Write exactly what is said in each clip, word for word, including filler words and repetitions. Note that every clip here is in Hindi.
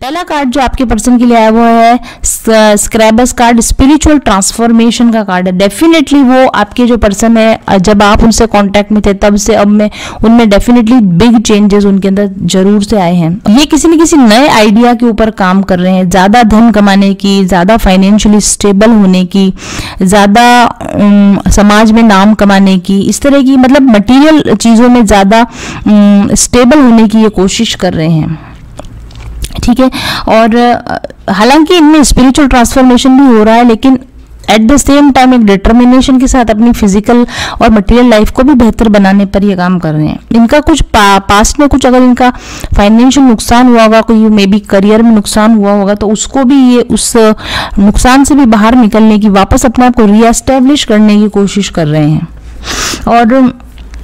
पहला कार्ड जो आपके पर्सन के लिए आया वो है स्क्रैबस कार्ड, स्पिरिचुअल ट्रांसफॉर्मेशन का कार्ड है। डेफिनेटली वो आपके जो पर्सन है, जब आप उनसे कांटेक्ट में थे तब से अब में उनमें डेफिनेटली बिग चेंजेस उनके अंदर जरूर से आए हैं। ये किसी न किसी नए आइडिया के ऊपर काम कर रहे हैं, ज्यादा धन कमाने की, ज्यादा फाइनेंशियली स्टेबल होने की, ज्यादा समाज में नाम कमाने की, इस तरह की मतलब मटेरियल चीजों में ज्यादा स्टेबल होने की ये कोशिश कर रहे हैं। ठीक है, और हालांकि इनमें स्पिरिचुअल ट्रांसफॉर्मेशन भी हो रहा है, लेकिन एट द सेम टाइम एक डिटर्मिनेशन के साथ अपनी फिजिकल और मटेरियल लाइफ को भी बेहतर बनाने पर ये काम कर रहे हैं। इनका कुछ पा, पास्ट में कुछ अगर इनका फाइनेंशियल नुकसान हुआ होगा, कोई मे बी करियर में नुकसान हुआ होगा, तो उसको भी ये उस नुकसान से भी बाहर निकलने की, वापस अपने आप को रीएस्टैब्लिश करने की कोशिश कर रहे हैं। और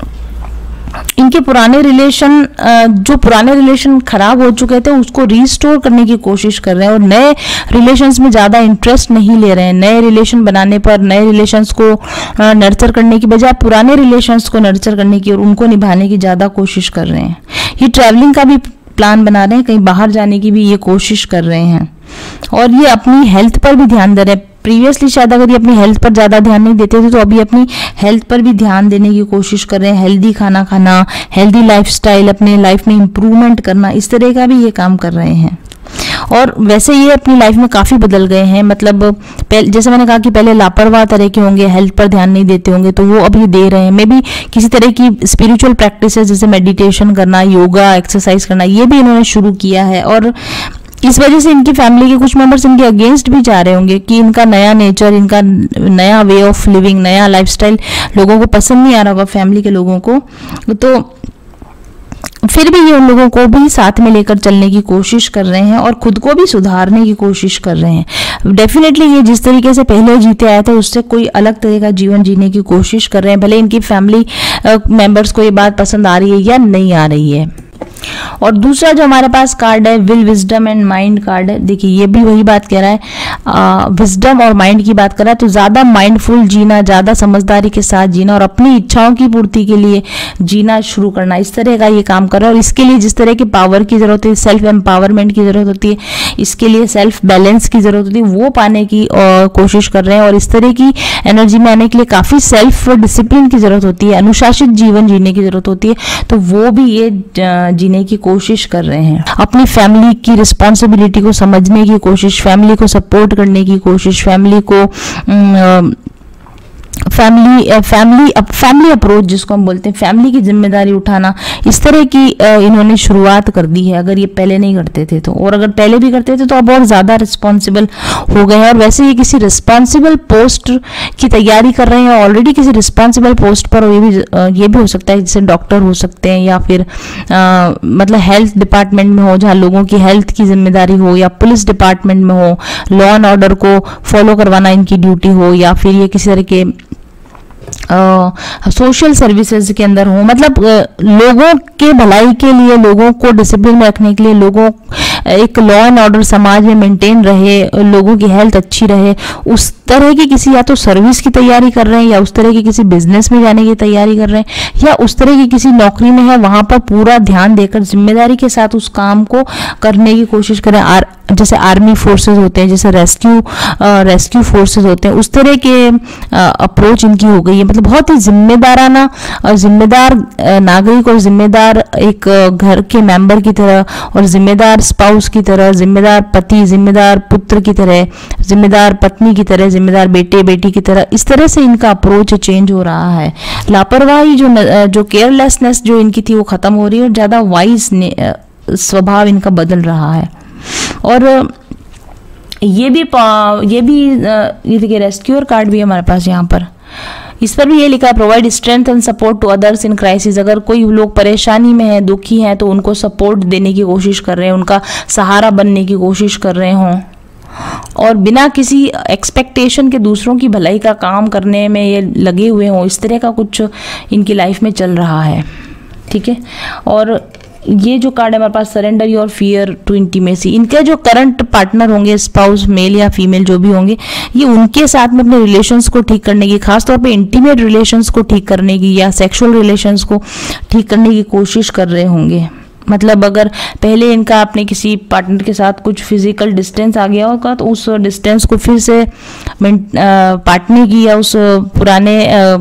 इनके पुराने रिलेशन, जो पुराने रिलेशन खराब हो चुके थे उसको रीस्टोर करने की कोशिश कर रहे हैं और नए रिलेशंस में ज़्यादा इंटरेस्ट नहीं ले रहे हैं। नए रिलेशन बनाने पर, नए रिलेशंस को नर्चर करने की बजाय पुराने रिलेशंस को नर्चर करने की और उनको निभाने की ज़्यादा कोशिश कर रहे हैं। ये ट्रैवलिंग का भी प्लान बना रहे हैं, कहीं बाहर जाने की भी ये कोशिश कर रहे हैं और ये अपनी हेल्थ पर भी ध्यान दे रहे हैं। प्रीवियसली शायद अगर ये अपनी हेल्थ पर ज़्यादा ध्यान नहीं देते थे, तो अभी अपनी हेल्थ पर भी ध्यान देने की कोशिश कर रहे हैं। हेल्दी खाना खाना, हेल्दी लाइफस्टाइल, अपने लाइफ में इम्प्रूवमेंट करना, इस तरह का भी ये काम कर रहे हैं। और वैसे ये अपनी लाइफ में काफ़ी बदल गए हैं। मतलब जैसे मैंने कहा कि पहले लापरवाह तरह के होंगे, हेल्थ पर ध्यान नहीं देते होंगे, तो वो अभी दे रहे हैं। मे बी किसी तरह की स्पिरिचुअल प्रैक्टिसेस जैसे मेडिटेशन करना, योगा, एक्सरसाइज करना, ये भी इन्होंने शुरू किया है। और इस वजह से इनकी फैमिली के कुछ मेंबर्स इनके अगेंस्ट भी जा रहे होंगे कि इनका नया नेचर, इनका नया वे ऑफ लिविंग, नया लाइफस्टाइल लोगों को पसंद नहीं आ रहा होगा, फैमिली के लोगों को। तो फिर भी ये उन लोगों को भी साथ में लेकर चलने की कोशिश कर रहे हैं और खुद को भी सुधारने की कोशिश कर रहे हैं। डेफिनेटली ये जिस तरीके से पहले जीते आए थे उससे कोई अलग तरह का जीवन जीने की कोशिश कर रहे हैं, भले इनकी फैमिली मेंबर्स को ये बात पसंद आ रही है या नहीं आ रही है। और दूसरा जो हमारे पास कार्ड है, will, wisdom and mind card है। देखिए ये भी वही बात कह रहा है, विजडम और माइंड की बात कर रहा है। तो ज्यादा माइंडफुल जीना, ज्यादा समझदारी के साथ जीना और अपनी इच्छाओं की पूर्ति के लिए जीना शुरू करना, इस तरह का ये काम कर रहा है। और इसके लिए जिस तरह की पावर की जरूरत है, सेल्फ एम्पावरमेंट की जरूरत होती है, इसके लिए सेल्फ बैलेंस की जरूरत होती है, वो पाने की कोशिश कर रहे हैं। और इस तरह की एनर्जी में आने के लिए काफी सेल्फ डिसिप्लिन की जरूरत होती है, अनुशासित जीवन जीने की जरूरत होती है। तो वो भी ये जीने की कोशिश कर रहे हैं। अपनी फैमिली की रिस्पॉन्सिबिलिटी को समझने की कोशिश, फैमिली को सपोर्ट करने की कोशिश, फैमिली को आ, फैमिली फैमिली फैमिली अप्रोच जिसको हम बोलते हैं, फैमिली की जिम्मेदारी उठाना, इस तरह की इन्होंने शुरुआत कर दी है। अगर ये पहले नहीं करते थे तो, और अगर पहले भी करते थे तो अब और ज़्यादा रिस्पॉन्सिबल हो गए हैं। और वैसे ये किसी रिस्पॉन्सिबल पोस्ट की तैयारी कर रहे हैं, ऑलरेडी किसी रिस्पॉन्सिबल पोस्ट पर। ये भी ये भी हो सकता है जैसे डॉक्टर हो सकते हैं, या फिर आ, मतलब हेल्थ डिपार्टमेंट में हो जहाँ लोगों की हेल्थ की जिम्मेदारी हो, या पुलिस डिपार्टमेंट में हो, लॉ एंड ऑर्डर को फॉलो करवाना इनकी ड्यूटी हो, या फिर ये किसी तरह के सोशल uh, सर्विसेज के अंदर हो। मतलब uh, लोगों के भलाई के लिए, लोगों को डिसिप्लिन में रखने के लिए, लोगों एक लॉ एंड ऑर्डर समाज में मेंटेन रहे, लोगों की हेल्थ अच्छी रहे, उस तरह की किसी या तो सर्विस की तैयारी कर रहे हैं, या उस तरह की किसी बिजनेस में जाने की तैयारी कर रहे हैं, या उस तरह की किसी नौकरी में है, वहां पर पूरा ध्यान देकर जिम्मेदारी के साथ उस काम को करने की कोशिश करें। आर, जैसे आर्मी फोर्सेस होते हैं, जैसे रेस्क्यू रेस्क्यू फोर्सेस होते हैं, उस तरह के अप्रोच इनकी हो गई है। मतलब बहुत ही जिम्मेदाराना और जिम्मेदार नागरिक और जिम्मेदार एक घर के मेंबर की तरह, और जिम्मेदार स्पाउस की तरह, जिम्मेदार पति, जिम्मेदार पुत्र की तरह, जिम्मेदार पत्नी की तरह, जिम्मेदार बेटे बेटी की तरह, इस तरह से इनका अप्रोच चेंज हो रहा है। लापरवाही जो जो केयरलेसनेस जो इनकी थी वो खत्म हो रही है और ज्यादा वाइज स्वभाव इनका बदल रहा है। और ये भी ये भी ये देखिए रेस्क्यूअर कार्ड भी हमारे पास यहाँ पर, इस पर भी ये लिखा है, provide strength and support to others in crisis. अगर कोई लोग परेशानी में है, दुखी हैं, तो उनको सपोर्ट देने की कोशिश कर रहे हैं, उनका सहारा बनने की कोशिश कर रहे हों, और बिना किसी एक्सपेक्टेशन के दूसरों की भलाई का काम करने में ये लगे हुए हों, इस तरह का कुछ इनकी लाइफ में चल रहा है। ठीक है, और ये जो कार्ड है हमारे पास, surrender your fear to intimacy. इनके जो करंट पार्टनर होंगे, स्पाउस मेल या फीमेल जो भी होंगे, ये उनके साथ में अपने रिलेशंस को ठीक करने की, खासतौर पे इंटीमेट रिलेशंस को ठीक करने की, या सेक्सुअल रिलेशंस को ठीक करने की कोशिश कर रहे होंगे। मतलब अगर पहले इनका अपने किसी पार्टनर के साथ कुछ फिजिकल डिस्टेंस आ गया होगा तो उस डिस्टेंस को फिर से पाटने की या उस पुराने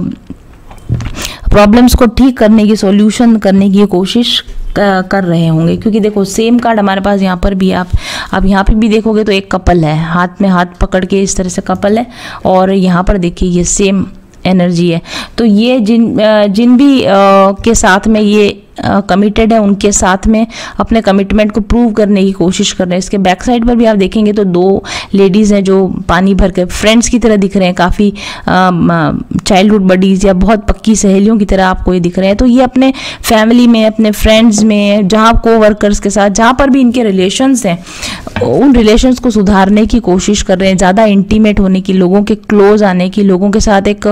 प्रॉब्लम्स को ठीक करने की, सॉल्यूशन करने की कोशिश कर रहे होंगे। क्योंकि देखो सेम कार्ड हमारे पास यहाँ पर भी, आप अब यहाँ पे भी देखोगे तो एक कपल है, हाथ में हाथ पकड़ के इस तरह से कपल है, और यहाँ पर देखिए ये सेम एनर्जी है। तो ये जिन जिन भी के साथ में ये कमिटेड है उनके साथ में अपने कमिटमेंट को प्रूव करने की कोशिश कर रहे हैं। इसके बैक साइड पर भी आप देखेंगे तो दो लेडीज़ हैं जो पानी भर के फ्रेंड्स की तरह दिख रहे हैं, काफ़ी चाइल्डहुड बडीज़ या बहुत पक्की सहेलियों की तरह आपको ये दिख रहे हैं। तो ये अपने फैमिली में, अपने फ्रेंड्स में, जहाँ को वर्कर्स के साथ जहाँ पर भी इनके रिलेशंस हैं उन रिलेशंस को सुधारने की कोशिश कर रहे हैं, ज़्यादा इंटीमेट होने की, लोगों के क्लोज आने की, लोगों के साथ एक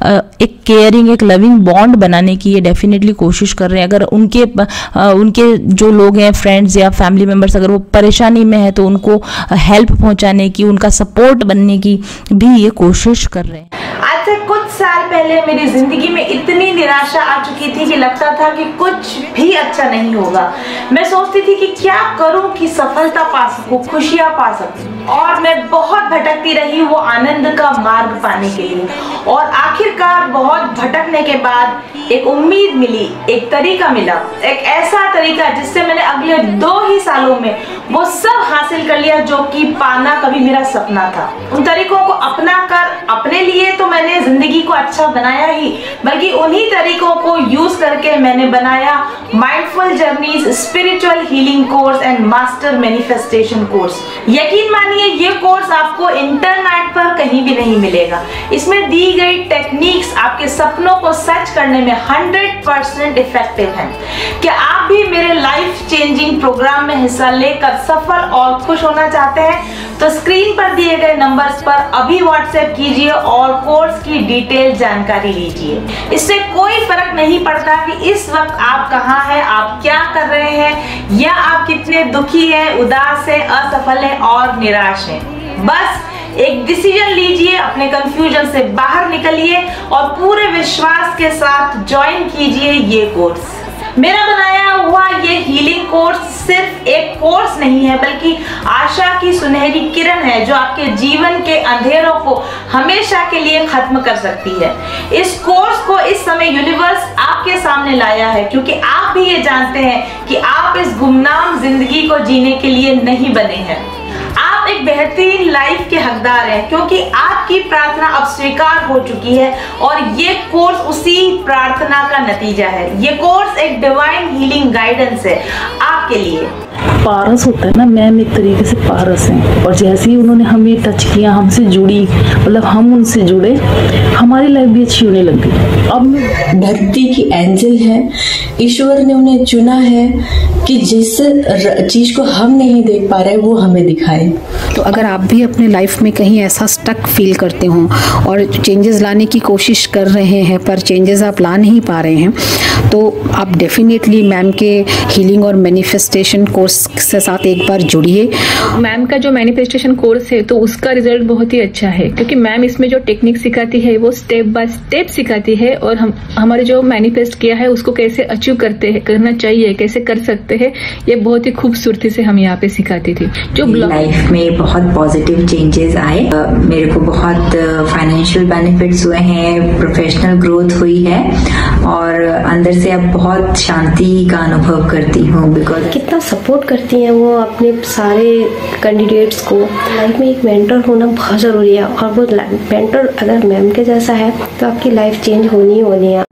एक केयरिंग, एक लविंग बॉन्ड बनाने की ये डेफिनेटली कोशिश कर रहे हैं। अगर उनके उनके जो लोग हैं, फ्रेंड्स या फैमिली मेम्बर्स, अगर वो परेशानी में है तो उनको हेल्प पहुंचाने की, उनका सपोर्ट बनने की भी ये कोशिश कर रहे हैं। आज से कुछ साल पहले मेरी जिंदगी में इतनी निराशा आ चुकी थी कि लगता था कि कुछ भी अच्छा नहीं होगा। मैं सोचती थी कि क्या करूं कि सफलता पा सकूं, खुशियां पा सकूं, और मैं बहुत भटकती रही वो आनंद का मार्ग पाने के लिए। और आखिरकार बहुत भटकने के बाद एक उम्मीद मिली, एक तरीका मिला, एक ऐसा तरीका जिससे मैंने अगले दो ही सालों में वो सब हासिल कर लिया जो कि पाना कभी मेरा सपना था। उन तरीकों को अपना कर अपने लिए तो मैंने जिंदगी को अच्छा बनाया ही, बल्कि उन्हीं तरीकों को यूज करके मैंने बनाया mindful journeys spiritual healing course and master manifestation course. यकीन मानिए ये कोर्स आपको इंटरनेट पर कहीं भी नहीं मिलेगा। इसमें दी गई टेक्निक्स आपके सपनों को सच करने में हंड्रेड परसेंट इफेक्टिव हैं। क्या आप भी मेरे लाइफ चेंजिंग प्रोग्राम में हिस्सा लेकर सफल और खुश होना चाहते हैं? तो स्क्रीन पर दिए गए नंबर्स पर अभी व्हाट्सएप कीजिए और कोर्स की डिटेल जानकारी लीजिए। इससे कोई फर्क नहीं पड़ता कि इस वक्त आप कहाँ हैं, आप क्या कर रहे हैं, या आप कितने दुखी हैं, उदास हैं, असफल हैं और निराश हैं। बस एक डिसीजन लीजिए, अपने कंफ्यूजन से बाहर निकलिए और पूरे विश्वास के साथ ज्वाइन कीजिए ये कोर्स। मेरा बनाया हुआ ये हीलिंग कोर्स सिर्फ एक कोर्स नहीं है, बल्कि आशा की सुनहरी किरण है जो आपके जीवन के अंधेरों को हमेशा के लिए खत्म कर सकती है। इस कोर्स को इस समय यूनिवर्स आपके सामने लाया है क्योंकि आप भी ये जानते हैं कि आप इस गुमनाम जिंदगी को जीने के लिए नहीं बने हैं। आप एक बेहतरीन लाइफ के हकदार हैं क्योंकि आपकी प्रार्थना अब स्वीकार हो चुकी है और ये कोर्स उसी प्रार्थना का नतीजा है। ये कोर्स एक डिवाइन हीलिंग गाइडेंस है आपके लिए। पारस होता है ना, मैम एक तरीके से पारस हैं, और जैसे ही उन्होंने हमें टच किया, हमसे जुड़ी, मतलब हम उनसे जुड़े, हमारी लाइफ भी अच्छी होने लग गई। अब धरती की एंजल है, ईश्वर ने उन्हें चुना है कि जिस चीज को हम नहीं देख पा रहे वो हमें दिखाए। तो अगर आप भी अपने लाइफ में कहीं ऐसा स्टक फील करते हो और चेंजेस लाने की कोशिश कर रहे हैं पर चेंजेस आप ला नहीं पा रहे हैं, तो आप डेफिनेटली मैम के हीलिंग और मैनिफेस्टेशन कोर्स के साथ एक बार जुड़िए। मैम का जो मैनिफेस्टेशन कोर्स है तो उसका रिजल्ट बहुत ही अच्छा है क्योंकि मैम इसमें जो टेक्निक सिखाती है वो स्टेप बाय स्टेप सिखाती है और हम हमारे जो मैनिफेस्ट किया है उसको कैसे अचीव करते हैं, करना चाहिए, कैसे कर सकते हैं, ये बहुत ही खूबसूरती से हम यहाँ पे सिखाती थी। जो लाइफ में बहुत पॉजिटिव चेंजेस आए, मेरे को बहुत फाइनेंशियल बेनिफिट्स हुए हैं, प्रोफेशनल ग्रोथ हुई है और अंदर से अब बहुत शांति का अनुभव करती हूँ। बिकॉज कितना सपोर्ट करती हैं वो अपने सारे कैंडिडेट्स को। लाइफ में एक मेंटर होना बहुत ज़रूरी है और वो मेंटर अगर मैम के जैसा है तो आपकी लाइफ चेंज होनी ही होनी है।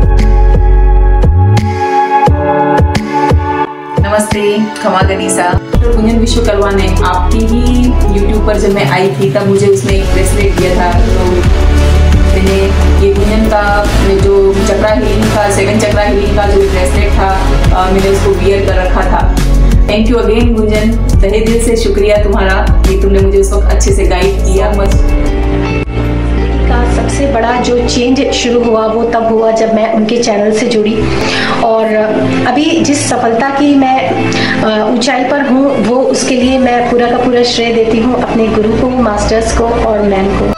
नमस्ते, खमा गनीसा। गुंजन विश्वकर्मा ने आपकी ही यूट्यूब पर जब मैं आई थी तब मुझे उसने एक ब्रेसलेट दिया था, तो मैंने ये गुंजन का जो चक्रा हीलिंग का सेवन चक्रा हीलिंग का जो ब्रेसलेट था आ, मैंने उसको वियर कर रखा था। थैंक यू अगेन गुंजन, तहे दिल से शुक्रिया तुम्हारा कि तुमने मुझे उस वक्त अच्छे से गाइड किया। का सबसे बड़ा जो चेंज शुरू हुआ वो तब हुआ जब मैं उनके चैनल से जुड़ी और अभी जिस सफलता की मैं ऊंचाई पर हूँ वो उसके लिए मैं पूरा का पूरा श्रेय देती हूँ अपने गुरु को, मास्टर्स को और मैम को।